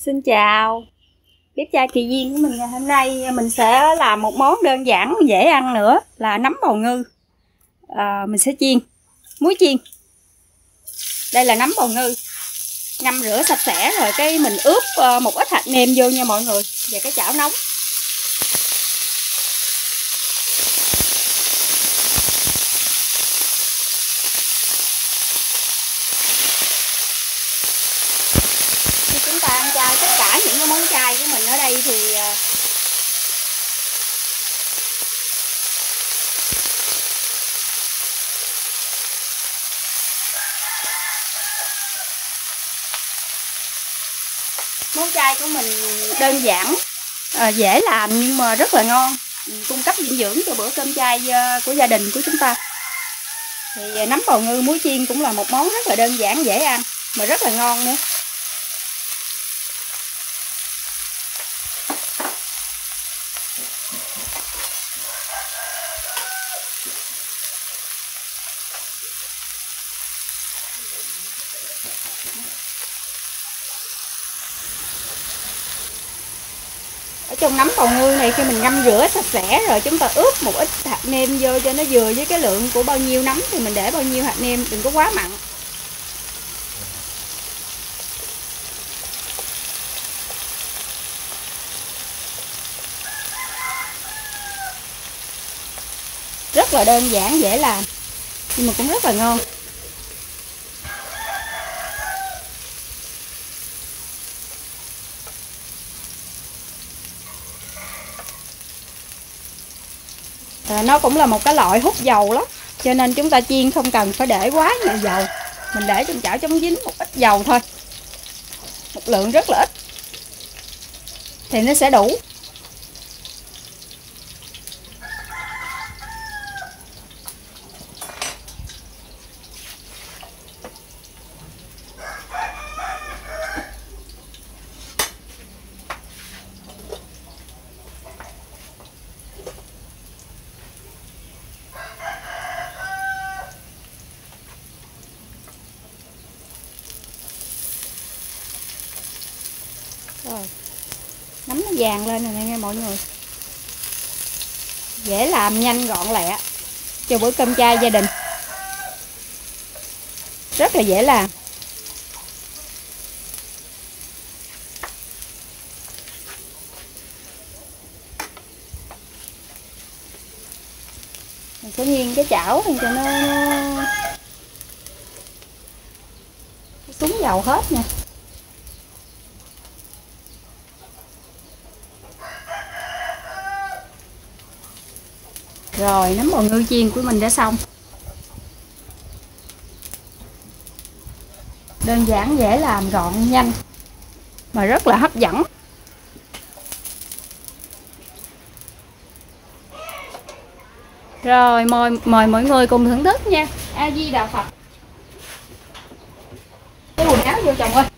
Xin chào, bếp Trai Kỳ Duyên của mình ngày hôm nay mình sẽ làm một món đơn giản dễ ăn nữa là nấm bào ngư. Mình sẽ chiên, muối chiên. Đây là nấm bào ngư, ngâm rửa sạch sẽ rồi cái mình ướp một ít hạt nêm vô nha mọi người, và cái chảo nóng. Khi chúng ta ăn chay, tất cả những cái món chay của mình ở đây thì món chay của mình đơn giản, dễ làm nhưng mà rất là ngon, cung cấp dinh dưỡng cho bữa cơm chay của gia đình của chúng ta. Thì nấm bào ngư muối chiên cũng là một món rất là đơn giản, dễ ăn mà rất là ngon nữa. Ở trong nấm bào ngư này khi mình ngâm rửa sạch sẽ rồi chúng ta ướp một ít hạt nêm vô cho nó vừa với cái lượng của bao nhiêu nấm thì mình để bao nhiêu hạt nêm, đừng có quá mặn. Rất là đơn giản dễ làm nhưng mà cũng rất là ngon. Nó cũng là một cái loại hút dầu lắm, cho nên chúng ta chiên không cần phải để quá nhiều dầu. Mình để trong chảo chống dính một ít dầu thôi, một lượng rất là ít thì nó sẽ đủ. Rồi, nấm nó vàng lên rồi nha mọi người. Dễ làm, nhanh, gọn lẹ cho bữa cơm chay gia đình. Rất là dễ làm. Mình sẽ nghiêng cái chảo cho nó xuống dầu hết nha. Rồi, nấm bào ngư chiên của mình đã xong. Đơn giản, dễ làm, gọn, nhanh mà rất là hấp dẫn. Rồi, mời mọi người cùng thưởng thức nha. A Di Đà Phật. Cái quần áo vô chồng ơi.